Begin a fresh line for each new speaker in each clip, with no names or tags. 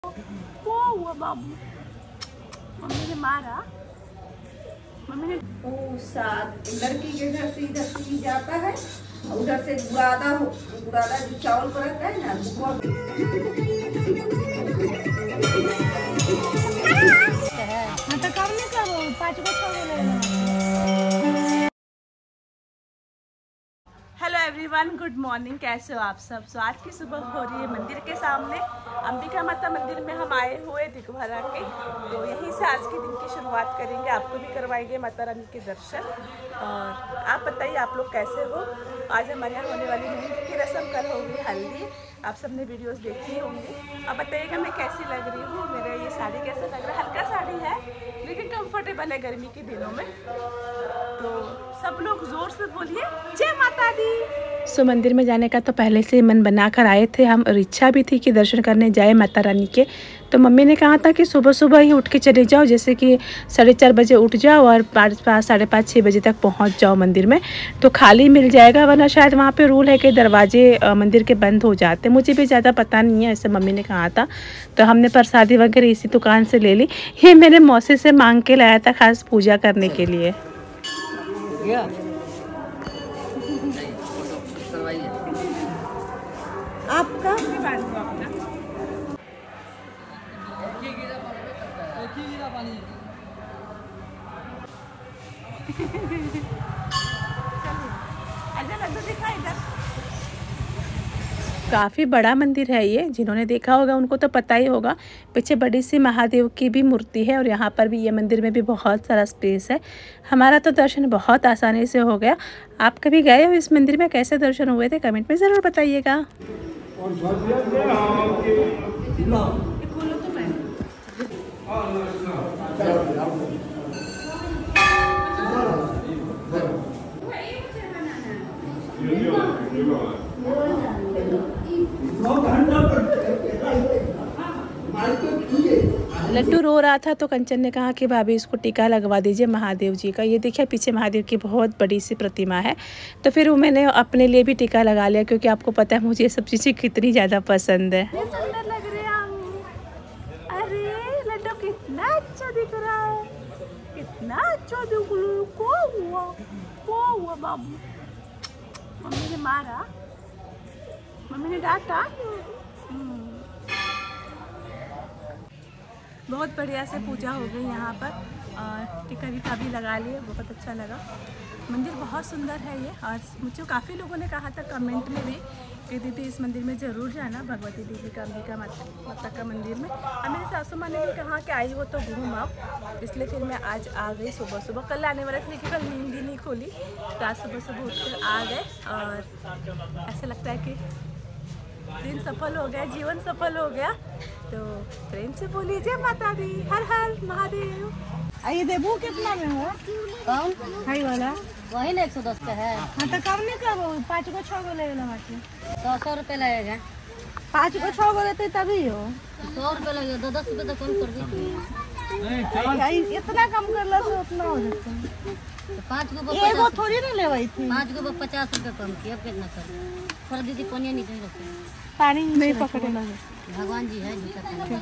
वो हुआ बाबू, मम्मी ने मारा। मम्मी ने
लड़की के घर से इधर से जाता है और उधर से बुरादा जो चावल पर रखता है ना
तो कम नहीं करो, 5 को 6 को ले लो। Hello everyone, good morning. कैसे हो आप सब? सो आज की सुबह हो रही है मंदिर के सामने, अंबिका माता मंदिर में हम आए हुए दिखभरा के। तो यहीं से आज के दिन की शुरुआत करेंगे, आपको भी करवाएंगे माता रानी के दर्शन। और आप बताइए आप लोग कैसे हो? आज हमारे यहाँ होने वाली मेहंदी की रस्म, कल होगी हल्दी। आप सबने वीडियोस देखी होंगी। अब बताइएगा मैं कैसी लग रही हूँ, मेरा ये साड़ी कैसा लग रहा है। हल्का साड़ी है लेकिन कंफर्टेबल है गर्मी के दिनों में। तो सब लोग जोर से बोलिए जय माता दी। सो मंदिर में जाने का तो पहले से मन बना कर आए थे हम, और इच्छा भी थी कि दर्शन करने जाए माता रानी के। तो मम्मी ने कहा था कि सुबह सुबह ही उठ के चले जाओ, जैसे कि 4:30 बजे उठ जाओ और 5, 5:30, 6 बजे तक पहुंच जाओ मंदिर में, तो खाली मिल जाएगा। वरना शायद वहाँ पे रूल है कि दरवाजे मंदिर के बंद हो जाते। मुझे भी ज़्यादा पता नहीं है, ऐसे मम्मी ने कहा था। तो हमने प्रसादी वगैरह इसी दुकान से ले ली। ये मैंने मौसी से मांग के लाया था खास पूजा करने के लिए।
आपका
काफ़ी बड़ा मंदिर है ये, जिन्होंने देखा होगा उनको तो पता ही होगा। पीछे बड़ी सी महादेव की भी मूर्ति है और यहाँ पर भी, ये मंदिर में भी बहुत सारा स्पेस है। हमारा तो दर्शन बहुत आसानी से हो गया। आप कभी गए हो इस मंदिर में? कैसे दर्शन हुए थे कमेंट में ज़रूर बताइएगा। लड्डू रो रहा था तो कंचन ने कहा कि भाभी इसको टीका लगवा दीजिए महादेव जी का। ये देखिए पीछे महादेव की बहुत बड़ी सी प्रतिमा है। तो फिर वो मैंने अपने लिए भी टीका लगा लिया, क्योंकि आपको पता है मुझे ये सब चीज़ें कितनी ज़्यादा पसंद है। सुंदर लग रहे हैं हम। अरे लड्डू कितना अच्छा दिख रहा है, कितना अच्छा दिख रहा है। को हुआ बाबू, मम्मी ने मारा, मम्मी ने डांटा। बहुत बढ़िया से पूजा हो गई यहाँ पर, और टिका विका भी लगा लिए, बहुत अच्छा लगा। मंदिर बहुत सुंदर है ये। और मुझे काफ़ी लोगों ने कहा था कमेंट में भी कि दीदी इस मंदिर में ज़रूर जाना, भगवती देवी का, अंबिका माता का मंदिर में। और मेरी सासू माँ ने भी कहा कि आई हो तो घूम आओ, इसलिए फिर मैं आज आ गई सुबह सुबह। कल आने वाले थे लेकिन कल नींद ही नहीं खोली, तो आज सुबह सुबह उठकर आ गए। और ऐसा लगता है कि दिन सफल हो गया, जीवन सफल हो गया। तो प्रेम से बोलिए जय माता दी, हर हर महादेव।
आइए देबू कितना में हो?
कौन?
हाई वाला
वही ना 110 का है।
हाँ तो कम नहीं करो, 5 को 6 को ले लो।
100 रुपये लगेगा।
5 को 6 को लेते तभी हो।
100 रुपये लगेगा, 10 रुपये तो कम कर दीजिए।
इतना कम कर लो तो उतना हो जाता है।
तो 5 को
एगो थोड़ी ना लेवाई थी।
5 को 50 रुपये कम किया, अब कितना कर? थोड़ा दीदी पानी नहीं कहीं रखे,
पानी नहीं पकड़ना।
भगवान जी है जूता पहने।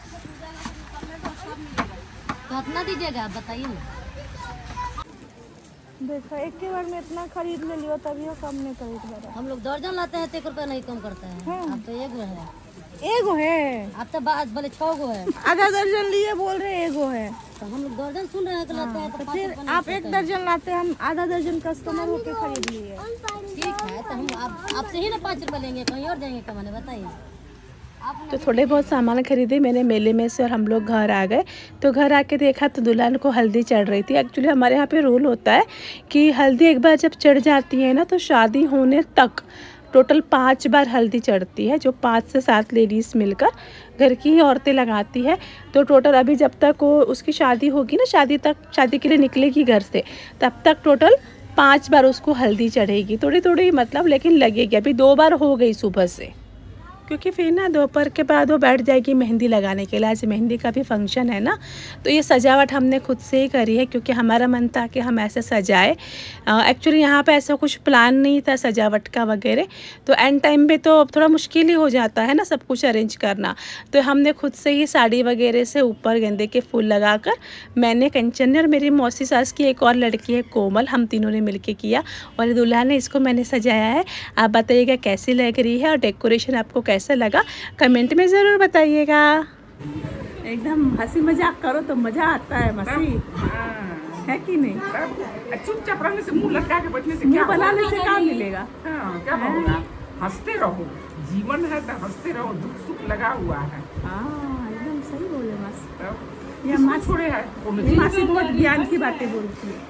तो कितना दीजिएगा आप बताइए ना।
देखो एक के बार में इतना खरीद ले लियो तभी वो कम नहीं खरीद रहा।
हम लोग दर्जन लाते हैं तो 1 रुपया नहीं कम करता है। अब तो एगो है,
एगो है।
अब तो बात बोले 6 गो है।
आधा दर्जन लिए बोल रहे एगो है।
तो हम लोग दर्जन सुन रहे हैं तो लाते हैं तो
फिर आप 1 दर्जन लाते हैं, हम आधा दर्जन कस्टमर होके खरीद लिए।
ठीक है, तो हम आपसे ही ना 5 रुपये लेंगे, कहीं और जाएंगे कमाने? बताइए।
तो थोड़े बहुत सामान खरीदे मैंने मेले में से, और हम लोग घर आ गए। तो घर आके देखा तो दुल्हन को हल्दी चढ़ रही थी। एक्चुअली हमारे यहाँ पे रूल होता है कि हल्दी एक बार जब चढ़ जाती है ना, तो शादी होने तक टोटल 5 बार हल्दी चढ़ती है, जो 5 से 7 लेडीज़ मिलकर घर की ही औरतें लगाती है। तो टोटल अभी जब तक वो उसकी शादी होगी ना, शादी के लिए निकलेगी घर से, तब तक टोटल 5 बार उसको हल्दी चढ़ेगी। थोड़ी थोड़ी मतलब, लेकिन लगेगी। अभी 2 बार हो गई सुबह से। क्योंकि फिर ना दोपहर के बाद वो बैठ जाएगी मेहंदी लगाने के लिए। आज मेहंदी का भी फंक्शन है ना, तो ये सजावट हमने खुद से ही करी है क्योंकि हमारा मन था कि हम ऐसे सजाए। एक्चुअली यहाँ पे ऐसा कुछ प्लान नहीं था सजावट का वगैरह, तो एंड टाइम पे तो थोड़ा मुश्किल ही हो जाता है ना सब कुछ अरेंज करना। तो हमने खुद से ही साड़ी वगैरह से ऊपर गेंदे के फूल लगाकर, मैंने, कंचन ने और मेरी मौसी सास की एक और लड़की है कोमल, हम तीनों ने मिलके किया और दूल्हा ने इसको मैंने सजाया है। आप बताइएगा कैसी लग रही है और डेकोरेशन आपको कैसा लगा कमेंट में ज़रूर बताइएगा। एकदम हंसी मजाक करो तो मज़ा आता है मसी, है कि नहीं?
चुपचाप रहने से, मुंह लटका के बैठने से,
मुंह बनाने से क्या मिलेगा?
क्या होगा? हंसते रहो, जीवन है तो हंसते रहो, दुख सुख लगा हुआ है।
एकदम सही बोले मस्त।
ये माँ छोड़े है,
मासी बहुत ज्ञान की बातें बोलती है।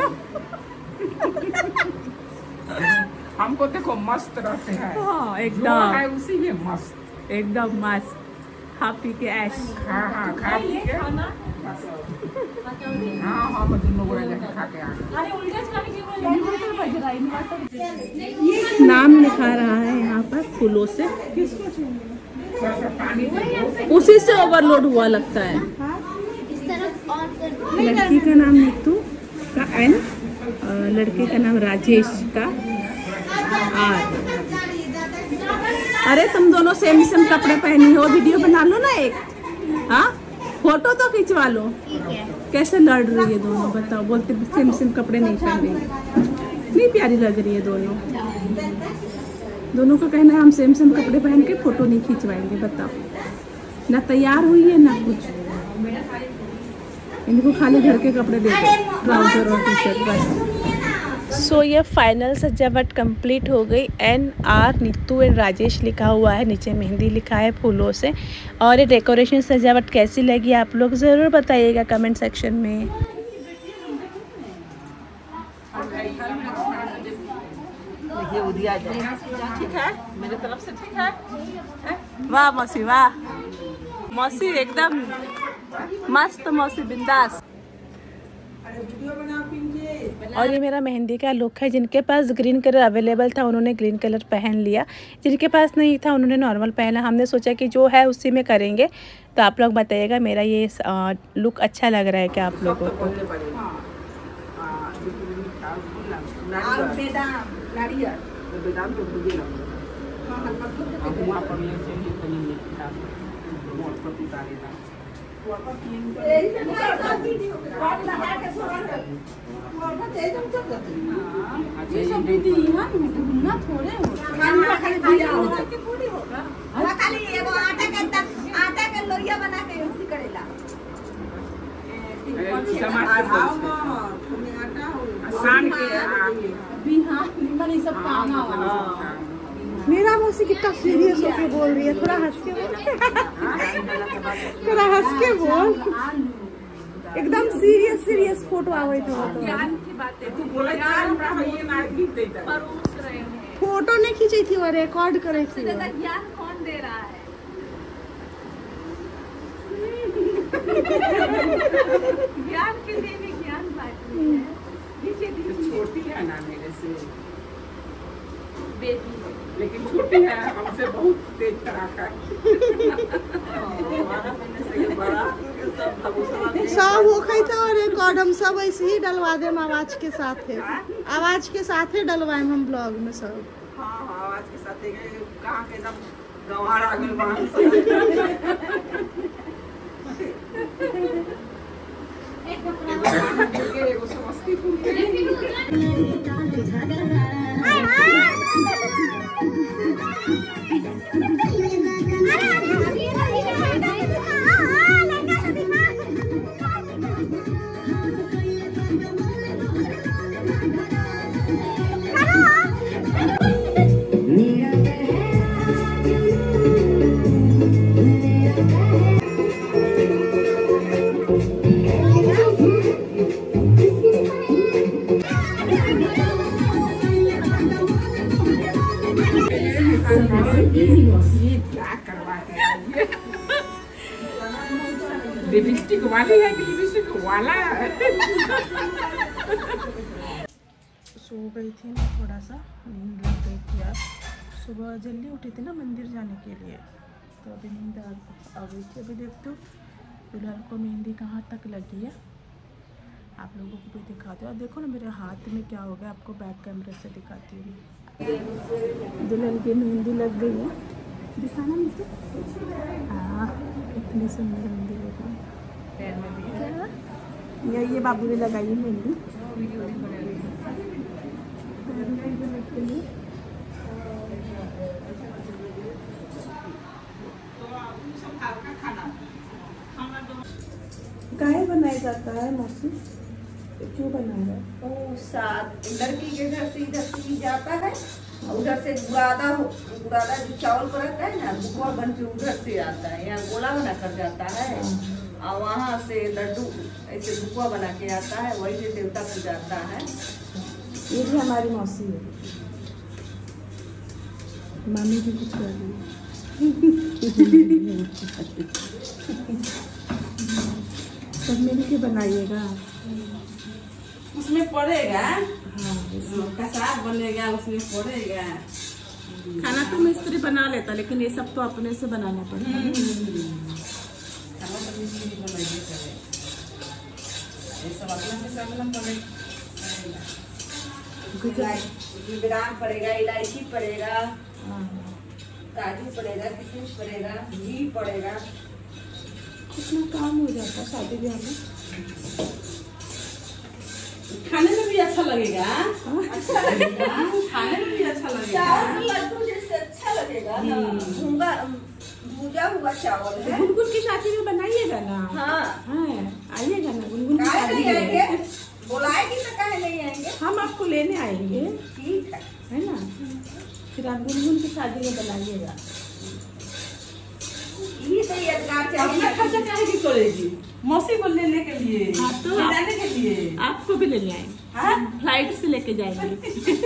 हमको देखो मस्त रहते हैं।
हाँ,
जो
एकदम
है उसी में मस्त,
एकदम मस्त, खा पी के ऐश।
हाँ खा पी के, हाँ हम दोनों गोरा जाके खा के आ गए।
नाम लिखा रहा है यहाँ पर फूलों से, उसी से ओवरलोड हुआ लगता है। लड़की का नाम नीतू का एन, लड़के का नाम राजेश का आर। अरे तुम दोनों सेम सेम कपड़े पहनी हो, वीडियो बना लो ना एक, हाँ फोटो तो खिंचवा लो। कैसे लड़ रही है दोनों बताओ, बोलते सेम सेम कपड़े नहीं पहन रही, नहीं प्यारी लग रही है दोनों। दोनों का कहना है हम सेम सेम कपड़े पहन के फोटो नहीं खिंचवाएंगे। बताओ, ना तैयार हुई है ना कुछ, इनको खाली घर के कपड़े दे दो, ट्राउजर और टी शर्ट बस। सो ये फाइनल सजावट कंप्लीट हो गई। NR नीतू एंड राजेश लिखा हुआ है, नीचे मेहंदी लिखा है फूलों से। और ये डेकोरेशन सजावट कैसी लगी आप लोग ज़रूर बताइएगा कमेंट सेक्शन में। ठीक है, मेरे तरफ से ठीक है। वाह मौसी, वाह मौसी, एकदम मस्त मौसी, बिंदास। और ये मेरा मेहंदी का लुक है। जिनके पास ग्रीन कलर अवेलेबल था उन्होंने ग्रीन कलर पहन लिया, जिनके पास नहीं था उन्होंने नॉर्मल पहना। हमने सोचा कि जो है उसी में करेंगे। तो आप लोग बताइएगा मेरा ये लुक अच्छा लग रहा है क्या आप लोगों को? मेरा मौसी कितना सीरियस होके बोल रही है, थोड़ा हंस के बोल, थोड़ा हंस के बोल, एकदम सीरियस फोटो आवे तो फोटो नहीं खींची थी, वो रिकॉर्ड करे थी।
ज्ञान कौन दे रहा है? ज्ञान के लिए भी ज्ञान बांट रही है।
छोटी है ना मेरे से,
बेटी
लेकिन छोटी है, हमसे बहुत तेज तराका है।
सब हो गई था और रिकॉर्ड हम सब ऐसे ही डलवा दें, आवाज के साथ है, आवाज के साथ ही डलवाएं हम ब्लॉग में सब।
हाँ आवाज के साथ कहाँ के सब गंवार आ गए वहाँ एगो समस्तीपुर लिपस्टिक वाली है कि लिपस्टिक वाला है?
सो गई थी मैं, थोड़ा सा नींद लग गई थी यार, सुबह जल्दी उठी थी ना मंदिर जाने के लिए, तो अभी नींद आ गई थी। अभी देखते हो दुल्हन को मेहंदी कहाँ तक लगी है, आप लोगों को भी दिखाते हो। और देखो ना मेरे हाथ में क्या हो गया, आपको बैक कैमरे से दिखाती हूँ। दुल्हन की मेहंदी लग गई है, दिखाना मुझे। हाँ इतनी सुंदर मेहंदी लग रही है। ये बाबू ने लगाई है मेहंदी। गाय बनाया जाता है मौसी, क्यों बना रहा है?
वो साथ लड़की के घर से इधर सी जाता है, और उधर से बुरादा जो चावल पर रहता है ना, बुआ बन के उधर से आता है, यहाँ गोला बना कर जाता है, और वहाँ से लड्डू ऐसे बुआ बना के आता है, वही से देवता पूजाता है।
ये भी हमारी मौसी है, मामी भी कुछ कर रही है। सब मिल के बनाइएगा,
उसमें पड़ेगा।
हाँ
कसार बनेगा, उसमें पड़ेगा।
खाना तो मिस्त्री बना लेता, लेकिन ये सब तो अपने से बनाना पड़ेगा।
खाना तो मिस्त्री बनाइए करे, ये सब अपना से करना पड़ेगा।
गुजरात पड़ेगा, इलायची पड़ेगा, काजू पड़ेगा, किशमिश पड़ेगा, घी पड़ेगा।
कितना काम हो जाता है शादी ब्याह में।
खाने में भी अच्छा लगेगा, अच्छा लगेगा, खाने में भी अच्छा लगेगा।
चावल लड्डू जैसे अच्छा लगेगा ना, भुजा हुआ चावल है।
गुनगुन की शादी में बनाइएगा ना।
हाँ
आइएगा ना गुनगुन की
काहे
शादी
नहीं
में।
आएंगे, बुलाएगी तो काहे नहीं आएंगे।
हम आपको लेने आएंगे,
ठीक
है ना, फिर आप गुनगुन की शादी में बनाइएगा।
ये तो यादगार
अपना
चाहिए।
खर्चा काहे की करेगी, मौसी को लेने के लिए,
हाँ, तो
जाने के लिए।
आपको भी लेने आएंगे,
हाँ?
फ्लाइट से लेके जाएंगे।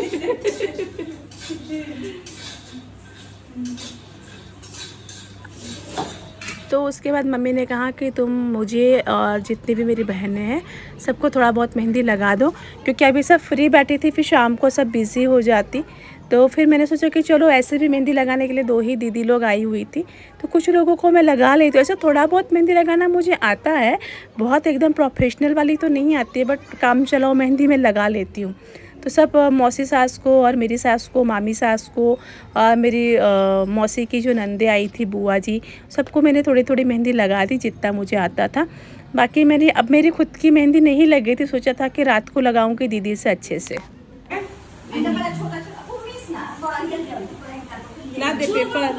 तो उसके बाद मम्मी ने कहा कि तुम मुझे और जितनी भी मेरी बहनें हैं सबको थोड़ा बहुत मेहंदी लगा दो, क्योंकि अभी सब फ्री बैठी थी, फिर शाम को सब बिज़ी हो जाती। तो फिर मैंने सोचा कि चलो ऐसे भी मेहंदी लगाने के लिए 2 ही दीदी लोग आई हुई थी, तो कुछ लोगों को मैं लगा लेती हूँ। ऐसे थोड़ा बहुत मेहंदी लगाना मुझे आता है, बहुत एकदम प्रोफेशनल वाली तो नहीं आती है, बट काम चलाओ मेहंदी में लगा लेती हूँ। तो सब मौसी सास को और मेरी सास को, मामी सास को, मेरी मौसी की जो नंदे आई थी बुआ जी, सबको मैंने थोड़ी थोड़ी मेहंदी लगा दी जितना मुझे आता था। बाकी मेरी खुद की मेहंदी नहीं लगी थी, सोचा था कि रात को लगाऊंगी दीदी से अच्छे से। ला दे पेपर,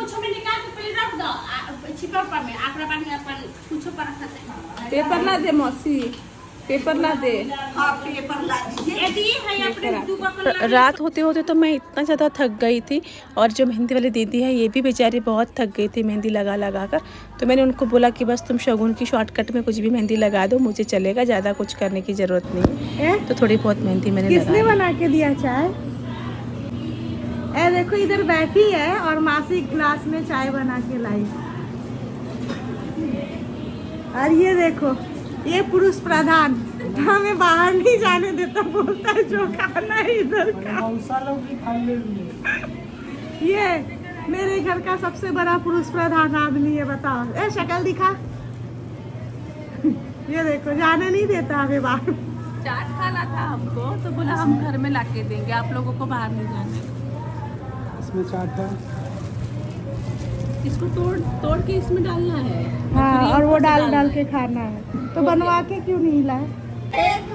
पेपर ला दे मौसी, पेपर ला दे।
हाँ पेपर ला दीजिए।
रात होते होते तो मैं इतना ज़्यादा थक गई थी, और जो मेहंदी वाली दीदी है ये भी बेचारी बहुत थक गई थी मेहंदी लगा लगा कर। तो मैंने उनको बोला कि बस तुम शगुन की शॉर्टकट में कुछ भी मेहंदी लगा दो, मुझे चलेगा, ज़्यादा कुछ करने की ज़रूरत नहीं है। तो थोड़ी बहुत मेहंदी मैंने
किसने बना के दिया चाय? ए देखो इधर बैठी है और मासी ग्लास में चाय बना के लाई। और ये देखो ये पुरुष प्रधान हमें बाहर नहीं जाने देता, बोलता है जो खाना है इधर का। ये मेरे घर का सबसे बड़ा पुरुष प्रधान आदमी है, बताओ। ए शक्ल दिखा। ये देखो जाने नहीं देता हमें बाहर।
चाट खाना था हमको, तो बोला हम घर में लाके देंगे, आप लोगों को बाहर नहीं जाना।
इसमें चाट है,
इसको तोड़ के इसमें डालना है।
हाँ और वो डाल के खाना है, तो बनवा के क्यों नहीं लाए?
एक